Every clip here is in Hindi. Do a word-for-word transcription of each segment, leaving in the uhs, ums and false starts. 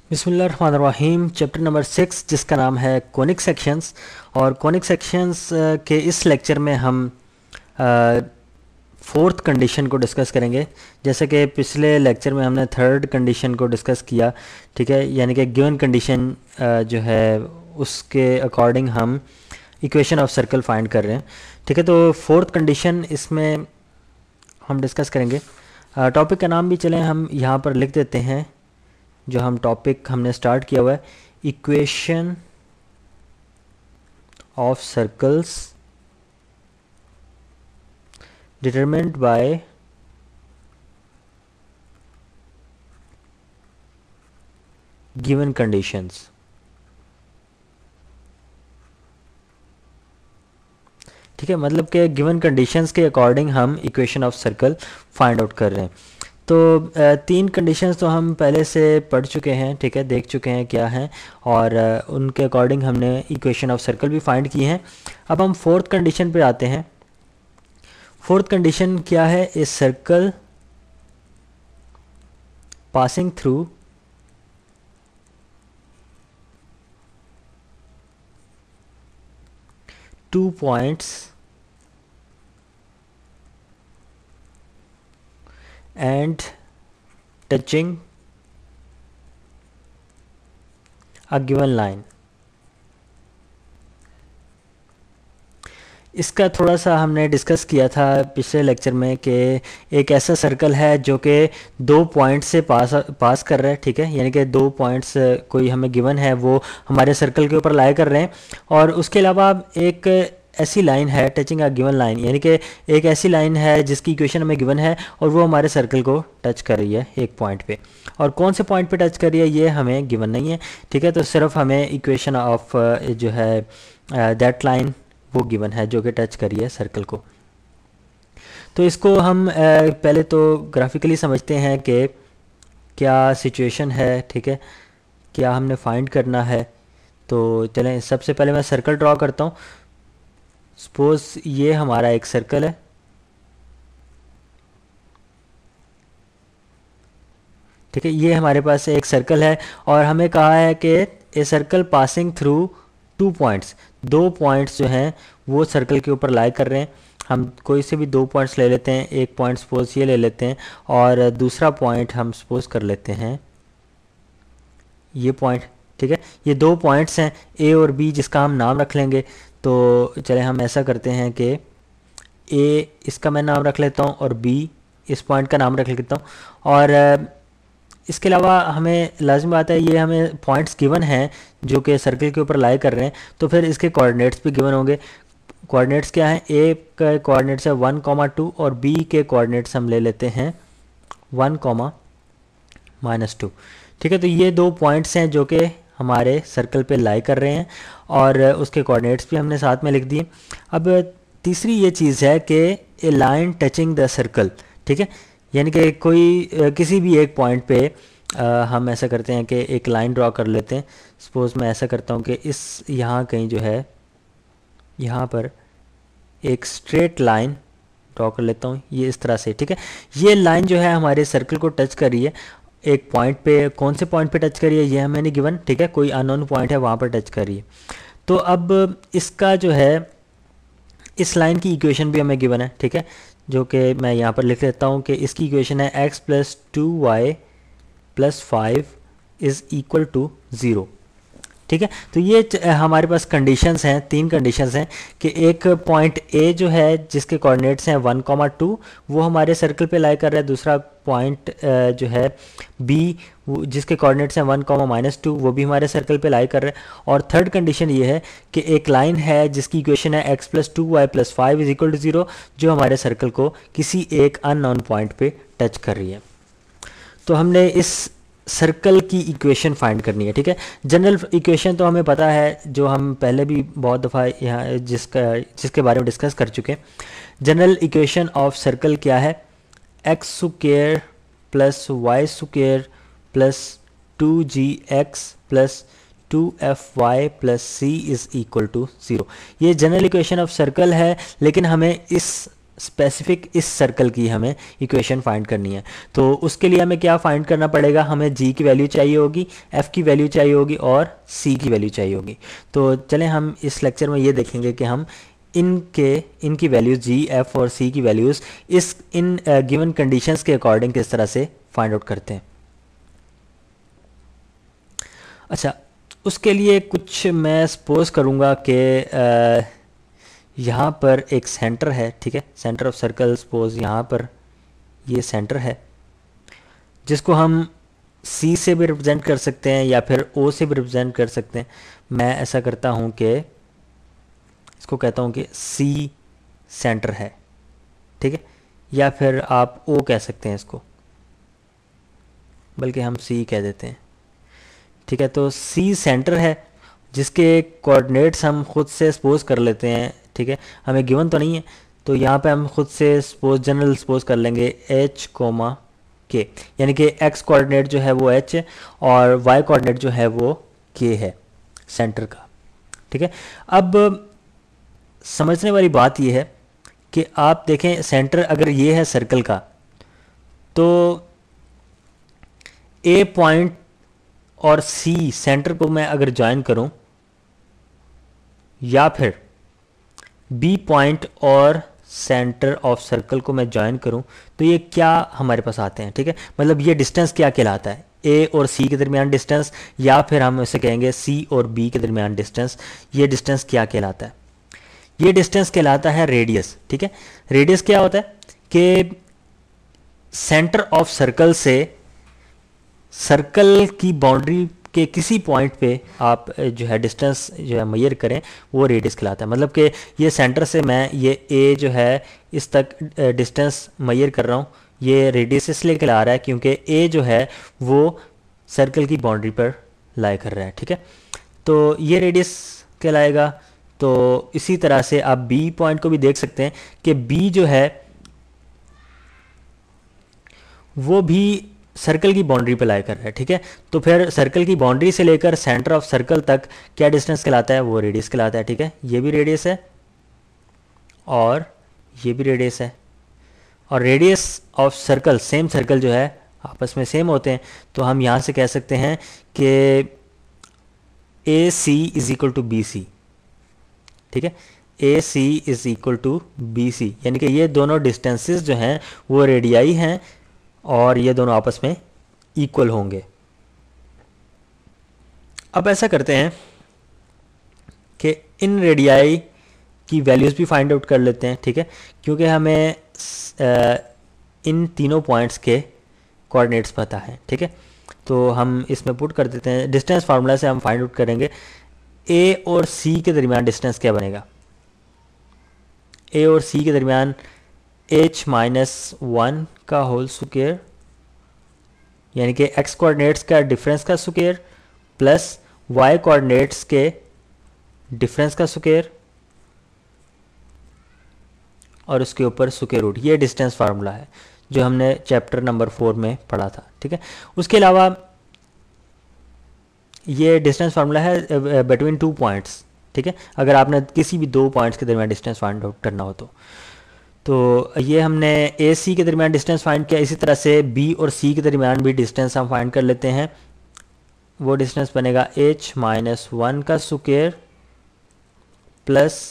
बिस्मिल्लाहिर्रहमानिर्रहीम। चैप्टर नंबर सिक्स जिसका नाम है कॉनिक सेक्शंस। और कॉनिक सेक्शंस के इस लेक्चर में हम फोर्थ कंडीशन को डिस्कस करेंगे। जैसे कि पिछले लेक्चर में हमने थर्ड कंडीशन को डिस्कस किया, ठीक है, यानी कि गिवन कंडीशन जो है उसके अकॉर्डिंग हम इक्वेशन ऑफ सर्कल फाइंड कर रहे हैं, ठीक है। तो फोर्थ कंडीशन इसमें हम डिस्कस करेंगे। टॉपिक का नाम भी चलें हम यहाँ पर लिख देते हैं, जो हम टॉपिक हमने स्टार्ट किया हुआ है, equation of circles determined by given conditions. ठीक है, मतलब कि गिवन कंडीशंस के अकॉर्डिंग हम equation of circle find out कर रहे हैं। तो तीन कंडीशंस तो हम पहले से पढ़ चुके हैं, ठीक है, देख चुके हैं क्या हैं, और उनके अकॉर्डिंग हमने इक्वेशन ऑफ सर्कल भी फाइंड किए हैं। अब हम फोर्थ कंडीशन पे आते हैं। फोर्थ कंडीशन क्या है? A circle passing through two points and touching a given line। इसका थोड़ा सा हमने डिस्कस किया था पिछले लेक्चर में कि एक ऐसा सर्कल है जो कि दो पॉइंट से पास पास कर रहा है, ठीक है, यानी कि दो पॉइंट्स कोई हमें गिवन है वो हमारे सर्कल के ऊपर लाई कर रहे हैं, और उसके अलावा एक ऐसी लाइन है टचिंग अ गिवन लाइन, यानी कि एक ऐसी लाइन है जिसकी इक्वेशन हमें गिवन है और वो हमारे सर्कल को टच कर रही है एक पॉइंट पे। और कौन से पॉइंट पे टच कर रही है ये हमें गिवन नहीं है, ठीक है। तो सिर्फ हमें इक्वेशन ऑफ जो है दैट लाइन वो गिवन है जो कि टच कर रही है सर्कल को। तो इसको हम uh, पहले तो ग्राफिकली समझते हैं कि क्या सिचुएशन है, ठीक है, क्या हमने फाइंड करना है। तो चलें, सबसे पहले मैं सर्कल ड्रॉ करता हूँ। सपोज ये हमारा एक सर्कल है, ठीक है, ये हमारे पास एक सर्कल है और हमें कहा है कि a circle passing through two points, दो पॉइंट्स जो हैं वो सर्कल के ऊपर लाई कर रहे हैं। हम कोई से भी दो पॉइंट्स ले लेते हैं, एक पॉइंट सपोज ये ले लेते हैं और दूसरा पॉइंट हम सपोज कर लेते हैं ये पॉइंट, ठीक है। ये दो पॉइंट्स हैं ए और बी, जिसका हम नाम रख लेंगे। तो चले हम ऐसा करते हैं कि ए इसका मैं नाम रख लेता हूँ और बी इस पॉइंट का नाम रख लेता हूँ। और इसके अलावा हमें लाजिम बात है, ये हमें पॉइंट्स गिवन हैं जो कि सर्कल के ऊपर लाई कर रहे हैं, तो फिर इसके कोऑर्डिनेट्स भी गिवन होंगे। कोऑर्डिनेट्स क्या हैं? ए का कोऑर्डिनेट्स है वन कॉमा टू और बी के कोऑर्डिनेट्स हम ले लेते हैं वन कॉमा माइनस टू, ठीक है। तो ये दो पॉइंट्स हैं जो कि हमारे सर्कल पे लाई कर रहे हैं और उसके कोऑर्डिनेट्स भी हमने साथ में लिख दिए। अब तीसरी ये चीज़ है कि a line touching the circle, ठीक है, यानी कि कोई किसी भी एक पॉइंट पे आ, हम ऐसा करते हैं कि एक लाइन ड्रॉ कर लेते हैं। सपोज मैं ऐसा करता हूँ कि इस यहाँ कहीं जो है यहाँ पर एक स्ट्रेट लाइन ड्रॉ कर लेता हूँ, ये इस तरह से, ठीक है। ये लाइन जो है हमारे सर्कल को टच कर रही है एक पॉइंट पे। कौन से पॉइंट पे टच करी है ये हमें नहीं गिवन, ठीक है, कोई अननोन पॉइंट है वहाँ पर टच करी है। तो अब इसका जो है इस लाइन की इक्वेशन भी हमें गिवन है, ठीक है, जो कि मैं यहाँ पर लिख लेता हूँ कि इसकी इक्वेशन है x plus two Y plus five is equal to zero, ठीक है। तो ये हमारे पास कंडीशंस हैं, तीन कंडीशंस हैं कि एक पॉइंट ए जो है जिसके कोऑर्डिनेट्स हैं वन कॉमा टू वो हमारे सर्कल पे लाई कर रहा है, दूसरा पॉइंट जो है बी जिसके कोऑर्डिनेट्स हैं वन कॉमा माइनस टू वो भी हमारे सर्कल पे लाई कर रहा है, और थर्ड कंडीशन ये है कि एक लाइन है जिसकी इक्वेशन है x plus two Y plus five is equal to zero, जो हमारे सर्कल को किसी एक अननोन पॉइंट पे टच कर रही है। तो हमने इस सर्कल की इक्वेशन फाइंड करनी है, ठीक है। जनरल इक्वेशन तो हमें पता है, जो हम पहले भी बहुत दफ़ा यहाँ जिसका जिसके बारे में डिस्कस कर चुके हैं। जनरल इक्वेशन ऑफ सर्कल क्या है? X square plus Y square plus two g x plus two f y plus c is equal to zero. ये जनरल इक्वेशन ऑफ सर्कल है, लेकिन हमें इस स्पेसिफिक इस सर्कल की हमें इक्वेशन फाइंड करनी है। तो उसके लिए हमें क्या फाइंड करना पड़ेगा, हमें जी की वैल्यू चाहिए होगी, एफ की वैल्यू चाहिए होगी और सी की वैल्यू चाहिए होगी। तो चलें हम इस लेक्चर में ये देखेंगे कि हम इनके इनकी वैल्यूज़ जी, एफ और सी की वैल्यूज़ इस इन गिवन कंडीशंस के अकॉर्डिंग किस तरह से फाइंड आउट करते हैं। अच्छा, उसके लिए कुछ मैं सपोज करूँगा कि यहाँ पर एक सेंटर है, ठीक है, सेंटर ऑफ सर्कल, सपोज यहाँ पर ये सेंटर है जिसको हम सी से भी रिप्रेजेंट कर सकते हैं या फिर ओ से भी रिप्रेजेंट कर सकते हैं। मैं ऐसा करता हूँ कि इसको कहता हूँ कि सी सेंटर है, ठीक है, या फिर आप ओ कह सकते हैं इसको, बल्कि हम सी कह देते हैं, ठीक है। तो सी सेंटर है जिसके कोऑर्डिनेट्स हम खुद से सपोज कर लेते हैं, ठीक है, हमें गिवन तो नहीं है, तो यहाँ पे हम खुद से सपोज जनरल सपोज कर लेंगे एच कोमा के, यानी कि एक्स कोऑर्डिनेट जो है वो एच है और वाई कोऑर्डिनेट जो है वो के है सेंटर का, ठीक है। अब समझने वाली बात ये है कि आप देखें सेंटर अगर ये है सर्कल का, तो ए पॉइंट और सी सेंटर को मैं अगर ज्वाइन करूं या फिर बी पॉइंट और सेंटर ऑफ सर्कल को मैं ज्वाइन करूं, तो ये क्या हमारे पास आते हैं, ठीक है, मतलब ये डिस्टेंस क्या कहलाता है, ए और सी के दरमियान डिस्टेंस, या फिर हम इसे कहेंगे सी और बी के दरमियान डिस्टेंस। ये डिस्टेंस क्या कहलाता है, ये डिस्टेंस कहलाता है रेडियस, ठीक है। रेडियस क्या होता है कि सेंटर ऑफ सर्कल से सर्कल की बाउंड्री के किसी पॉइंट पे आप जो है डिस्टेंस जो है मेजर करें, वो रेडियस कहलाता है। मतलब कि ये सेंटर से मैं ये ए जो है इस तक डिस्टेंस मेजर कर रहा हूँ, ये रेडियस इसलिए कहला रहा है क्योंकि ए जो है वो सर्कल की बाउंड्री पर लाई कर रहा है, ठीक है, तो ये रेडियस कहलाएगा। तो इसी तरह से आप बी पॉइंट को भी देख सकते हैं कि बी जो है वो भी सर्कल की बाउंड्री पे लाई कर रहा है, ठीक है। तो फिर सर्कल की बाउंड्री से लेकर सेंटर ऑफ सर्कल तक क्या डिस्टेंस कहलाता है, वो रेडियस कहलाता है, ठीक है। ये भी रेडियस है और ये भी रेडियस है, और radius of circle same circle जो है आपस में सेम होते हैं। तो हम यहाँ से कह सकते हैं कि A C is equal to B C, ठीक है, A C is equal to B C, यानी कि ये दोनों डिस्टेंसेस जो हैं वो रेडियाई हैं और ये दोनों आपस में इक्वल होंगे। अब ऐसा करते हैं कि इन रेडियाई की वैल्यूज़ भी फाइंड आउट कर लेते हैं, ठीक है, क्योंकि हमें आ, इन तीनों पॉइंट्स के कोऑर्डिनेट्स पता है, ठीक है। तो हम इसमें पुट कर देते हैं, डिस्टेंस फार्मूला से हम फाइंड आउट करेंगे ए और सी के दरमियान डिस्टेंस क्या बनेगा, ए और सी के दरमियान एच माइनस वन का होल स्क्वायर, यानी कि एक्स कोऑर्डिनेट्स का डिफरेंस का स्क्वायर प्लस वाई कोऑर्डिनेट्स के डिफरेंस का स्क्वायर और उसके ऊपर स्क्वायर रूट। ये डिस्टेंस फार्मूला है जो हमने चैप्टर नंबर फोर में पढ़ा था, ठीक है। उसके अलावा ये डिस्टेंस फार्मूला है बिटवीन टू पॉइंट्स, ठीक है, अगर आपने किसी भी दो पॉइंट्स के दरमियान डिस्टेंस फाइंड आउट करना हो तो तो ये हमने ए सी के दरमियान डिस्टेंस फाइंड किया। इसी तरह से बी और सी के दरमियान भी डिस्टेंस हम फाइंड कर लेते हैं। वो डिस्टेंस बनेगा एच माइनस वन का square plus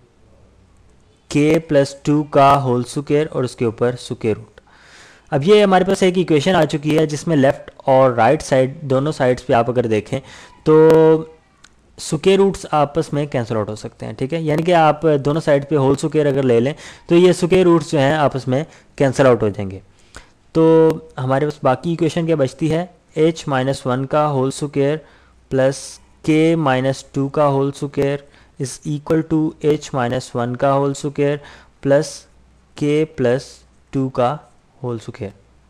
k plus two का होल स्क्वायर और उसके ऊपर स्क्वायर रूट। अब ये हमारे पास एक इक्वेशन आ चुकी है जिसमें लेफ़्ट और राइट साइड दोनों साइड्स पे आप अगर देखें तो स्क्वायर रूट्स आपस में कैंसिल आउट हो सकते हैं, ठीक है, यानी कि आप दोनों साइड पे होल स्क्वायर अगर ले लें तो ये स्क्वायर रूट्स जो हैं आपस में कैंसिल आउट हो जाएंगे। तो हमारे पास बाकी इक्वेशन क्या बचती है, एच माइनस वन का whole square plus k minus two का whole square is equal to H minus one का whole square plus k plus two का होल स्क्वायर।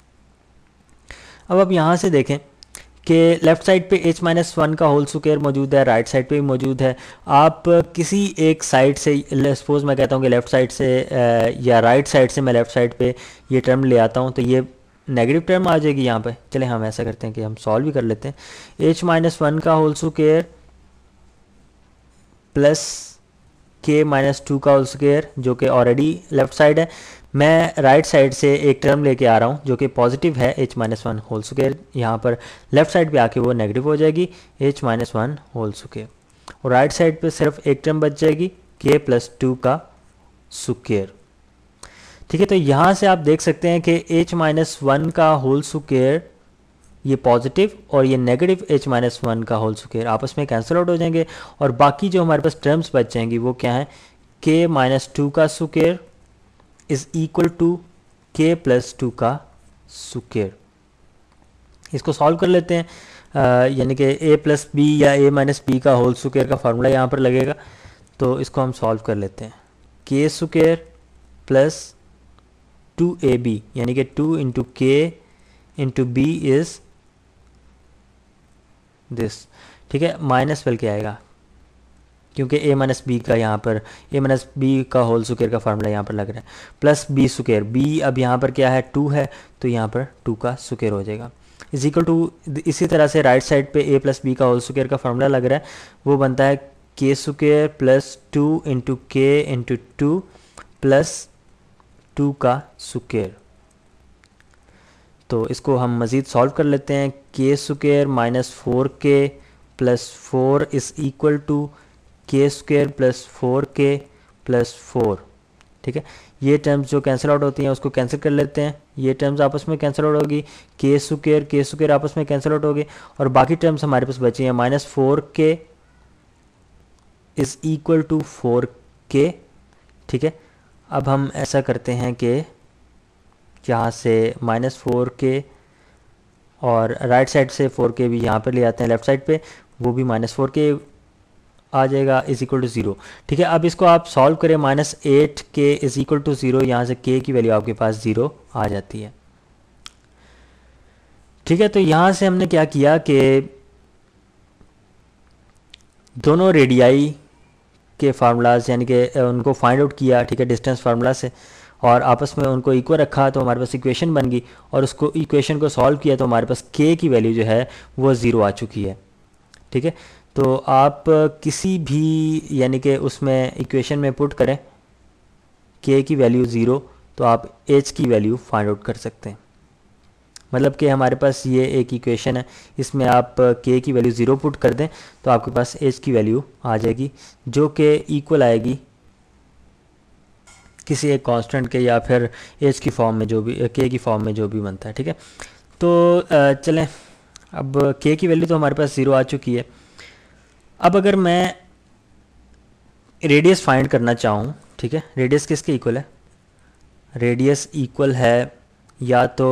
अब आप यहाँ से देखें कि लेफ़्ट साइड पे h माइनस वन का होल स्क्वायर मौजूद है, राइट साइड पे भी मौजूद है। आप किसी एक साइड से, सपोज मैं कहता हूँ कि लेफ़्ट साइड से या राइट साइड से मैं लेफ़्ट साइड पे ये टर्म ले आता हूँ तो ये नेगेटिव टर्म आ जाएगी यहाँ पे। चलें हम ऐसा करते हैं कि हम सॉल्व भी कर लेते हैं। h माइनस वन का whole square plus k minus two का होल स्क्वायर जो कि ऑलरेडी लेफ्ट साइड है। मैं राइट साइड से एक टर्म लेके आ रहा हूँ जो कि पॉजिटिव है, H minus one whole square, यहाँ पर लेफ्ट साइड पे आके वो नेगेटिव हो जाएगी, h minus one whole square, और राइट साइड पे सिर्फ एक टर्म बच जाएगी, के प्लस टू का स्क्वायर। ठीक है, तो यहाँ से आप देख सकते हैं कि एच माइनस वन का होल स्क्वायर ये पॉजिटिव और ये नेगेटिव एच माइनस वन का होल स्क्वायर आपस में कैंसिल आउट हो जाएंगे, और बाकी जो हमारे पास टर्म्स बच जाएंगी वो क्या है, के माइनस टू का square is equal to k plus two का स्क्वायर। इसको सॉल्व कर लेते हैं, यानी कि ए प्लस बी या ए माइनस बी का होल स्क्वायर का फार्मूला यहाँ पर लगेगा, तो इसको हम सॉल्व कर लेते हैं। के square plus two a b यानी कि टू इंटू के इंटू बी इज दिस। ठीक है, माइनस बल के आएगा क्योंकि a माइनस बी का यहाँ पर a माइनस बी का होल स्क्वायर का फार्मूला यहाँ पर लग रहा है, प्लस बी स्क्वायर, b अब यहाँ पर क्या है टू है तो यहाँ पर टू का स्क्वायर हो जाएगा, इज इक्वल टू, इसी तरह से राइट साइड पे a प्लस बी का होल स्क्वायर का फार्मूला लग रहा है, वो बनता है K square plus two into के इंटू टू प्लस टू का स्क्वायर। तो इसको हम मज़ीद सॉल्व कर लेते हैं, के square minus four K plus four is equal to K square plus four K plus four. ठीक है, ये टर्म्स जो कैंसिल आउट होती हैं उसको कैंसिल कर लेते हैं, ये टर्म्स आपस में कैंसिल आउट होगी, के स्क्वायर के स्क्वायर आपस में कैंसिल आउट होगी, और बाकी टर्म्स हमारे पास बची हैं minus four k is equal to four k. ठीक है, अब हम ऐसा करते हैं कि यहाँ से माइनस फोर के और राइट साइड से फोर के भी यहाँ पर ले आते हैं लेफ्ट साइड पे, वो भी माइनस फोर के आ जाएगा इज इक्वल टू ज़ीरो। ठीक है, अब इसको आप सॉल्व करें, minus eight k is equal to zero, यहाँ से के की वैल्यू आपके पास ज़ीरो आ जाती है। ठीक है, तो यहाँ से हमने क्या किया कि दोनों रेडियाई के फार्मूलाज यानी कि उनको फाइंड आउट किया, ठीक है, डिस्टेंस फार्मूला से, और आपस में उनको इक्वल रखा तो हमारे पास इक्वेशन बन गई, और उसको इक्वेशन को सॉल्व किया तो हमारे पास के की वैल्यू जो है वो ज़ीरो आ चुकी है। ठीक है, तो आप किसी भी यानी कि उसमें इक्वेशन में पुट करें के की वैल्यू ज़ीरो तो आप एच की वैल्यू फाइंड आउट कर सकते हैं। मतलब कि हमारे पास ये एक इक्वेशन है, इसमें आप के की वैल्यू ज़ीरो पुट कर दें तो आपके पास एच की वैल्यू आ जाएगी जो कि इक्वल आएगी किसी एक कांस्टेंट के या फिर एच की फॉर्म में जो भी के की फॉर्म में जो भी बनता है। ठीक है, तो चलें, अब के की वैल्यू तो हमारे पास ज़ीरो आ चुकी है। अब अगर मैं रेडियस फाइंड करना चाहूँ, ठीक है, रेडियस किसके इक्वल है, रेडियस इक्वल है या तो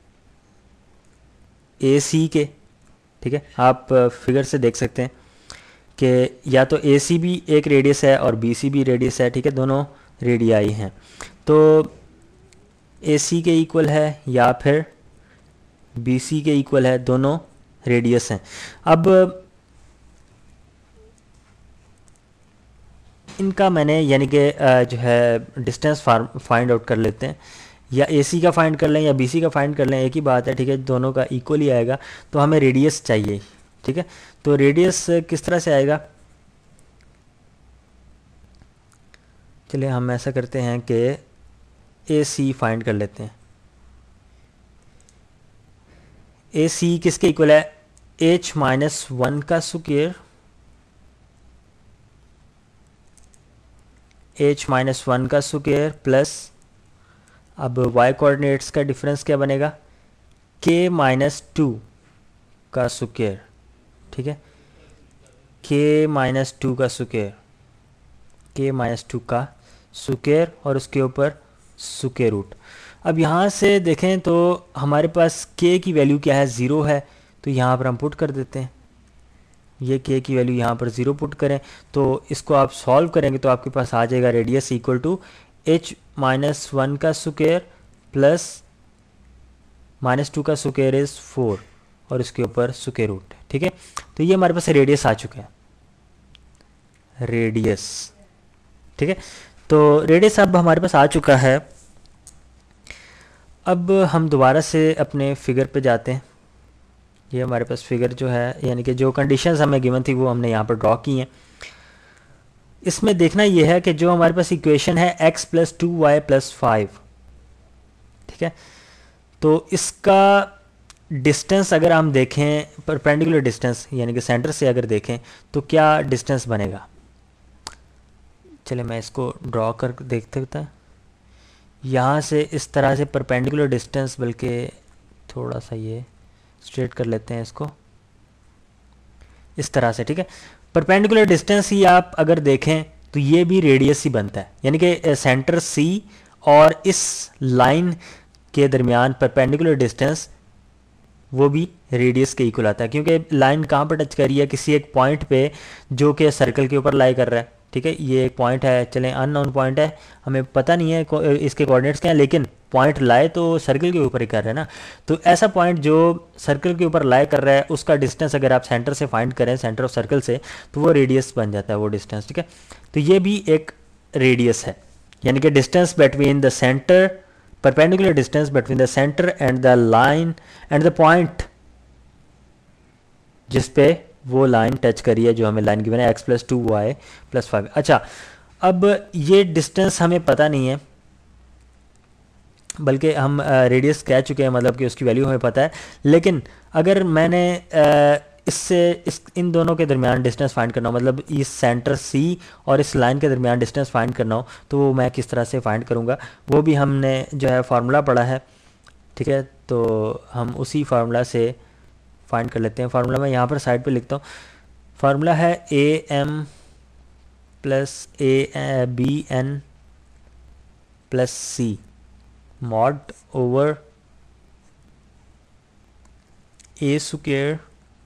ए सी के। ठीक है, आप फिगर से देख सकते हैं कि या तो ए सी भी एक रेडियस है और बी सी भी रेडियस है। ठीक है, दोनों रेडियाई हैं, तो ए सी के इक्वल है या फिर बी सी के इक्वल है, दोनों रेडियस हैं। अब इनका मैंने यानी कि जो है डिस्टेंस फाइंड आउट कर लेते हैं, या ए सी का फाइंड कर लें या बी सी का फाइंड कर लें, एक ही बात है। ठीक है, दोनों का इक्वल ही आएगा, तो हमें रेडियस चाहिए। ठीक है, तो रेडियस किस तरह से आएगा, चलिए हम ऐसा करते हैं कि ए सी फाइंड कर लेते हैं। ए सी किसके इक्वल है, एच माइनस वन का स्क्वायर, एच माइनस वन का स्क्वायर प्लस, अब वाई कोऑर्डिनेट्स का डिफरेंस क्या बनेगा, के माइनस टू का स्क्वायर। ठीक है, के माइनस टू का स्क्वायर, के माइनस टू का स्क्वायर और उसके ऊपर स्क्वायर रूट। अब यहाँ से देखें तो हमारे पास के की वैल्यू क्या है, ज़ीरो है, तो यहाँ पर हम पुट कर देते हैं, ये के की वैल्यू यहाँ पर ज़ीरो पुट करें तो इसको आप सॉल्व करेंगे तो आपके पास आ जाएगा radius equal to H minus one का स्क्वायर प्लस माइनस टू का स्क्वायर इज़ फोर और इसके ऊपर स्क्वायर रूट। ठीक है, तो ये हमारे पास रेडियस आ चुका है, रेडियस। ठीक है, तो रेडियस अब हमारे पास आ चुका है। अब हम दोबारा से अपने फिगर पे जाते हैं। ये हमारे पास फिगर जो है यानी कि जो कंडीशंस हमें गिवन थी वो हमने यहाँ पर ड्रॉ की हैं। इसमें देखना ये है कि जो हमारे पास इक्वेशन है x plus two Y plus five, ठीक है, तो इसका डिस्टेंस अगर हम देखें परपेंडिकुलर डिस्टेंस यानी कि सेंटर से अगर देखें तो क्या डिस्टेंस बनेगा। चलिए मैं इसको ड्रॉ कर देख सकता है यहाँ से इस तरह से परपेंडिकुलर डिस्टेंस, बल्कि थोड़ा सा ये स्ट्रेट कर लेते हैं इसको इस तरह से, ठीक है। परपेंडिकुलर डिस्टेंस ही आप अगर देखें तो ये भी रेडियस ही बनता है, यानी कि सेंटर सी और इस लाइन के दरमियान परपेंडिकुलर डिस्टेंस वो भी रेडियस के इक्वल आता है, क्योंकि लाइन कहाँ पर टच कर रही है, किसी एक पॉइंट पे जो कि सर्कल के ऊपर लाई कर रहा है, ठीक है। ये एक पॉइंट है, चलें अननोन पॉइंट है, हमें पता नहीं है इसके कोऑर्डिनेट्स क्या हैं, लेकिन पॉइंट लाए तो सर्कल के ऊपर ही कर रहे हैं ना। तो ऐसा पॉइंट जो सर्कल के ऊपर लाए कर रहा है उसका डिस्टेंस अगर आप सेंटर से फाइंड करें, सेंटर ऑफ सर्कल से, तो वो रेडियस बन जाता है वो डिस्टेंस, ठीक है। तो ये भी एक रेडियस है, यानी कि distance between the centre, perpendicular distance between the center and the line and the point जिस पे वो लाइन टच करी है, जो हमें लाइन गिवन है x plus two Y plus five. अच्छा, अब ये डिस्टेंस हमें पता नहीं है, बल्कि हम रेडियस कह चुके हैं, मतलब कि उसकी वैल्यू हमें पता है, लेकिन अगर मैंने uh, इससे इस इन दोनों के दरमियान डिस्टेंस फाइंड करना हो, मतलब इस सेंटर सी और इस लाइन के दरमियान डिस्टेंस फाइंड करना हो, तो वो मैं किस तरह से फाइंड करूँगा, वो भी हमने जो है फार्मूला पढ़ा है, ठीक है। तो हम उसी फार्मूला से फाइंड कर लेते हैं। फार्मूला मैं यहाँ पर साइड पे लिखता हूँ। फार्मूला है A M plus A B N plus C mod over A square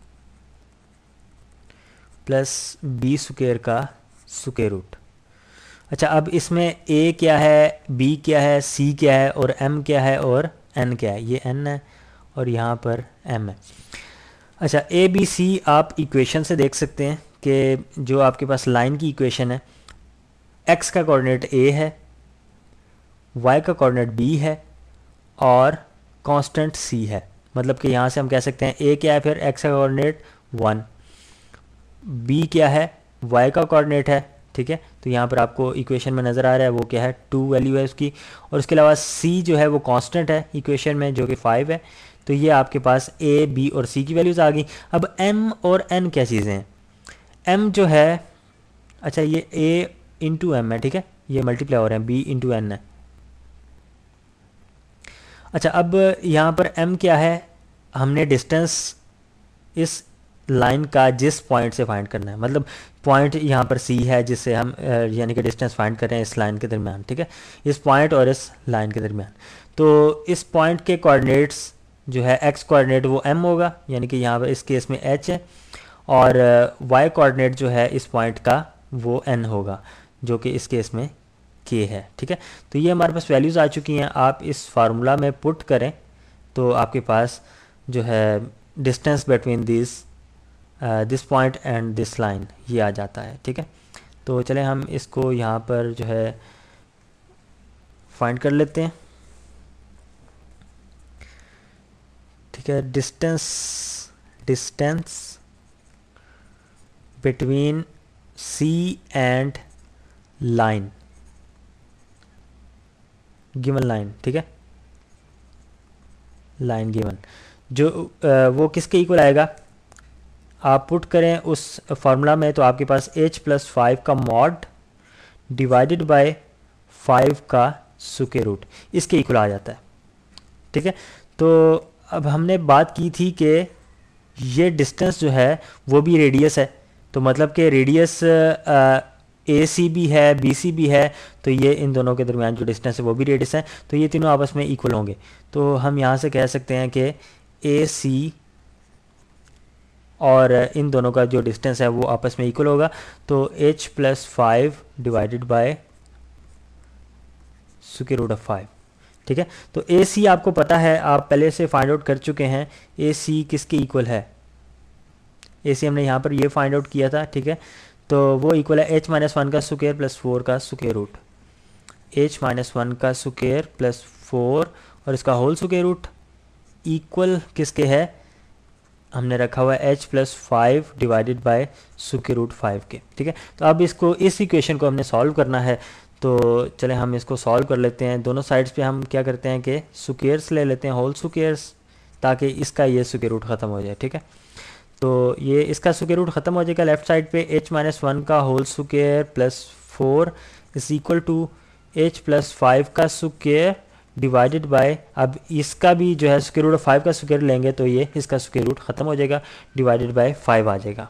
plus B square का स्क्वायर रूट। अच्छा, अब इसमें ए क्या है, बी क्या है, सी क्या है और एम क्या है और एन क्या है। ये एन है और यहाँ पर एम है। अच्छा, ए बी सी आप इक्वेशन से देख सकते हैं कि जो आपके पास लाइन की इक्वेशन है, एक्स का कोऑर्डिनेट ए है, वाई का कोऑर्डिनेट बी है और कांस्टेंट सी है। मतलब कि यहाँ से हम कह सकते हैं ए क्या है, फिर एक्स का कोऑर्डिनेट वन, बी क्या है, वाई का कोऑर्डिनेट है, ठीक है। तो यहाँ पर आपको इक्वेशन में नज़र आ रहा है वो क्या है, टू वैल्यू है उसकी, और उसके अलावा सी जो है वो कांस्टेंट है इक्वेशन में, जो कि फाइव है। तो ये आपके पास ए बी और सी की वैल्यूज़ आ गई। अब एम और एन क्या चीज़ें हैं, एम जो है, अच्छा ये ए इंटू एम है, ठीक है, ये मल्टीप्लाई हो रहे हैं, बी इंटू एन है। अच्छा, अब यहाँ पर एम क्या है, हमने डिस्टेंस इस लाइन का जिस पॉइंट से फाइंड करना है, मतलब पॉइंट यहाँ पर सी है जिससे हम यानी कि डिस्टेंस फाइंड कर रहे हैं इस लाइन के दरमियान, ठीक है, इस पॉइंट और इस लाइन के दरमियान। तो इस पॉइंट के कोऑर्डिनेट्स जो है एक्स कोऑर्डिनेट वो एम होगा, यानी कि यहाँ पर इस केस में एच है, और वाई कोऑर्डिनेट जो है इस पॉइंट का वो एन होगा, जो कि इस केस में के है, ठीक है। तो ये हमारे पास वैल्यूज़ आ चुकी हैं। आप इस फार्मूला में पुट करें तो आपके पास जो है distance between this this point and this line ये आ जाता है, ठीक है। तो चलें हम इसको यहाँ पर जो है फाइंड कर लेते हैं, ठीक है। Distance distance between C and line, given line, ठीक है, लाइन गिवन, जो आ, वो किसके इक्वल आएगा, आप पुट करें उस फार्मूला में तो आपके पास h प्लस फाइव का मॉड डिवाइडेड बाय फाइव का स्क्वायर रूट इसके इक्वल आ जाता है, ठीक है। तो अब हमने बात की थी कि ये डिस्टेंस जो है वो भी रेडियस है, तो मतलब कि रेडियस ए सी भी है, बी सी भी है, तो ये इन दोनों के दरमियान जो डिस्टेंस है वो भी रेडियस है, तो ये तीनों आपस में इक्वल होंगे। तो हम यहाँ से कह सकते हैं कि ए सी और इन दोनों का जो डिस्टेंस है वो आपस में इक्वल होगा। तो h plus five divided by square root of five, ठीक है। तो ए सी आपको पता है, आप पहले से फाइंड आउट कर चुके हैं, ए सी किसके इक्वल है, ए सी हमने यहाँ पर ये फाइंड आउट किया था, ठीक है। तो वो इक्वल है एच माइनस वन का स्क्वायर प्लस फोर का square root, H minus one का स्क्वायर प्लस फोर और इसका होल स्क्वायर रूट इक्वल किसके है, हमने रखा हुआ है H plus five divided by square root five के, ठीक है। तो अब इसको इस इक्वेशन को हमने सॉल्व करना है, तो चले हम इसको सॉल्व कर लेते हैं। दोनों साइड्स पे हम क्या करते हैं कि स्क्वायर्स ले लेते हैं, होल स्क्वायर्स, ताकि इसका ये स्क्वायर रूट ख़त्म हो जाए, ठीक है। तो ये इसका स्क्वायर रूट ख़त्म हो जाएगा लेफ्ट साइड पे, एच माइनस वन का whole square plus four is equal to H plus five का स्क्वायर डिवाइडेड बाय, अब इसका भी जो है स्क्वायर रूट ऑफ फाइव का स्क्वायर लेंगे तो ये इसका स्क्वायर रूट ख़त्म हो जाएगा, डिवाइडेड बाय फाइव आ जाएगा।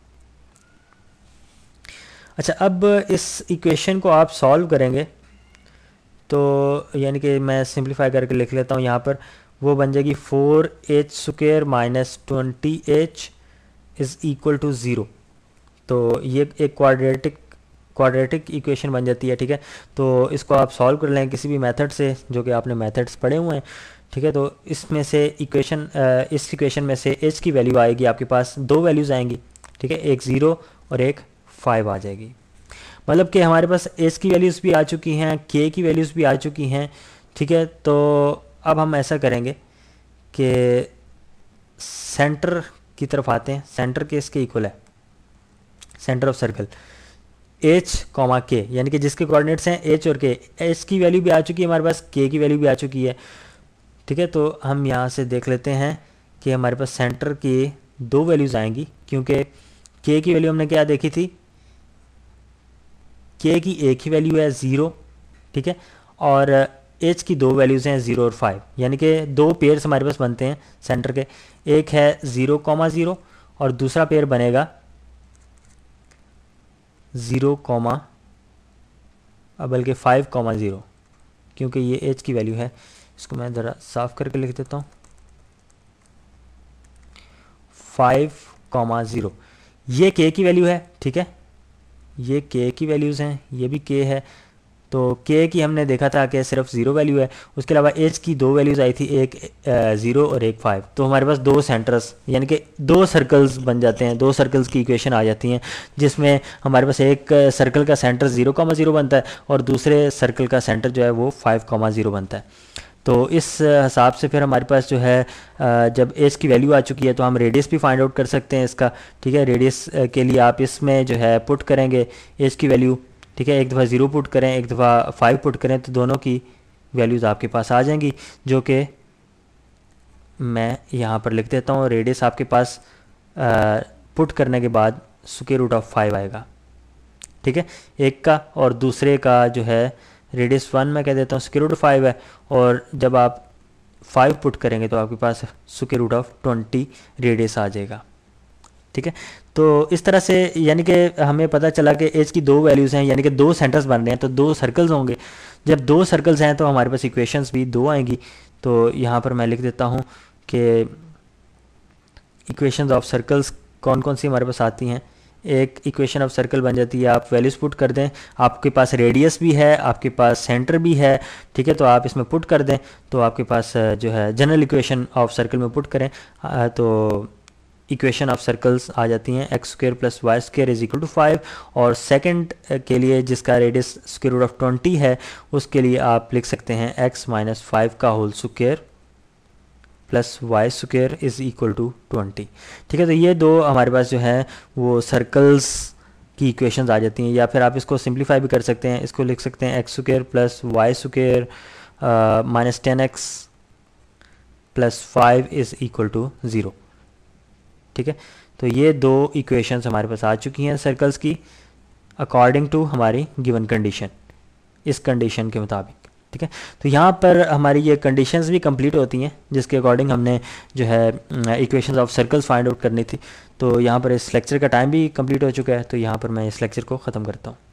अच्छा, अब इस इक्वेशन को आप सॉल्व करेंगे तो यानी कि मैं सिंप्लीफाई करके लिख लेता हूँ यहाँ पर, वो बन जाएगी four H square minus twenty H is equal to zero. तो ये एक क्वाड्रेटिक क्वाड्रेटिक इक्वेशन बन जाती है, ठीक है। तो इसको आप सॉल्व कर लें किसी भी मेथड से, जो कि आपने मेथड्स पढ़े हुए हैं, ठीक है। तो इसमें से इक्वेशन इस इक्वेशन में से एच की वैल्यू आएगी आपके पास, दो वैल्यूज़ आएंगी, ठीक है, एक ज़ीरो और एक फाइव आ जाएगी। मतलब कि हमारे पास एच की वैल्यूज़ भी आ चुकी हैं, के की वैल्यूज़ भी आ चुकी हैं, ठीक है। तो अब हम ऐसा करेंगे कि सेंटर की तरफ आते हैं। सेंटर के इसके इक्वल है, centre of circle H comma K, यानी कि जिसके कोऑर्डिनेट्स हैं एच और के। एच की वैल्यू भी आ चुकी है हमारे पास, के की वैल्यू भी आ चुकी है, ठीक है। तो हम यहाँ से देख लेते हैं कि हमारे पास सेंटर की दो वैल्यूज़ आएंगी, क्योंकि के की वैल्यू हमने क्या देखी थी, के की एक ही वैल्यू है ज़ीरो, ठीक है, और एच की दो वैल्यूज़ हैं ज़ीरो और फाइव, यानी कि दो पेयर्स हमारे पास बनते हैं सेंटर के, एक है ज़ीरो कॉमा ज़ीरो और दूसरा पेयर बनेगा ज़ीरो कॉमा बल्कि फाइव कॉमा ज़ीरो, क्योंकि ये एच की वैल्यू है। इसको मैं ज़रा साफ करके लिख देता हूँ, फाइव कॉमा ज़ीरो, ये के की वैल्यू है, ठीक है, ये के की वैल्यूज़ हैं, ये भी के है। तो के की हमने देखा था कि सिर्फ ज़ीरो वैल्यू है, उसके अलावा एच की दो वैल्यूज़ आई थी, एक ज़ीरो और एक फाइव। तो हमारे पास दो सेंटर्स यानी कि दो सर्कल्स बन जाते हैं, दो सर्कल्स की इक्वेशन आ जाती हैं, जिसमें हमारे पास एक सर्कल का सेंटर ज़ीरो कॉमा ज़ीरो बनता है और दूसरे सर्कल का सेंटर जो है वो फाइव कॉमा ज़ीरो बनता है। तो इस हिसाब से फिर हमारे पास जो है जब एच की वैल्यू आ चुकी है तो हम रेडियस भी फाइंड आउट कर सकते हैं इसका, ठीक है। रेडियस के लिए आप इसमें जो है पुट करेंगे एच की वैल्यू, ठीक है, एक दफ़ा ज़ीरो पुट करें, एक दफ़ा फाइव पुट करें, तो दोनों की वैल्यूज़ आपके पास आ जाएंगी, जो कि मैं यहाँ पर लिख देता हूँ। रेडियस आपके पास आ, पुट करने के बाद स्क्वायर रूट ऑफ फाइव आएगा, ठीक है, एक का, और दूसरे का जो है रेडियस वन मैं कह देता हूँ स्क्वायर रूट फाइव है, और जब आप फाइव पुट करेंगे तो आपके पास square root of twenty radius आ जाएगा, ठीक है। तो इस तरह से यानी कि हमें पता चला कि एच की दो वैल्यूज़ हैं, यानी कि दो सेंटर्स बन रहे हैं, तो दो सर्कल्स होंगे। जब दो सर्कल्स हैं तो हमारे पास इक्वेशंस भी दो आएंगी। तो यहाँ पर मैं लिख देता हूँ कि इक्वेशंस ऑफ सर्कल्स कौन कौन सी हमारे पास आती हैं। एक इक्वेशन ऑफ सर्कल बन जाती है, आप वैल्यूज़ पुट कर दें, आपके पास रेडियस भी है, आपके पास सेंटर भी है, ठीक है, तो आप इसमें पुट कर दें, तो आपके पास जो है जनरल इक्वेशन ऑफ सर्कल में पुट करें तो इक्वेशन ऑफ सर्कल्स आ जाती हैं X square plus Y square is equal to five. और सेकंड के लिए जिसका radius square root of twenty है, उसके लिए आप लिख सकते हैं एक्स माइनस फाइव का whole square plus Y square is equal to twenty, ठीक है। तो ये दो हमारे पास जो है वो सर्कल्स की इक्वेशंस आ जाती हैं। या फिर आप इसको सिंप्लीफाई भी कर सकते हैं, इसको लिख सकते हैं X square plus Y square minus ten X plus five is equal to zero, ठीक है। तो ये दो इक्वेशंस हमारे पास आ चुकी हैं सर्कल्स की, अकॉर्डिंग टू हमारी गिवन कंडीशन, इस कंडीशन के मुताबिक, ठीक है। तो यहाँ पर हमारी ये कंडीशंस भी कंप्लीट होती हैं जिसके अकॉर्डिंग हमने जो है equations of circles find out करनी थी। तो यहाँ पर इस लेक्चर का टाइम भी कंप्लीट हो चुका है, तो यहाँ पर मैं इस लेक्चर को ख़त्म करता हूँ।